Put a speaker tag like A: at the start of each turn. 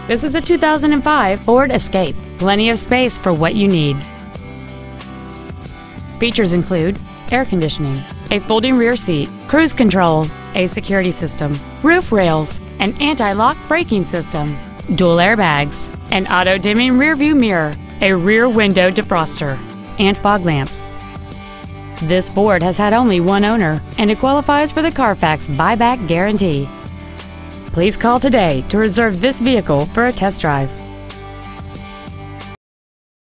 A: This is a 2005 Ford Escape. Plenty of space for what you need. Features include air conditioning, a folding rear seat, cruise control, a security system, roof rails, an anti-lock braking system, dual airbags, an auto-dimming rearview mirror, a rear window defroster, and fog lamps. This Ford has had only one owner, and it qualifies for the Carfax buyback guarantee. Please call today to reserve this vehicle for a test drive.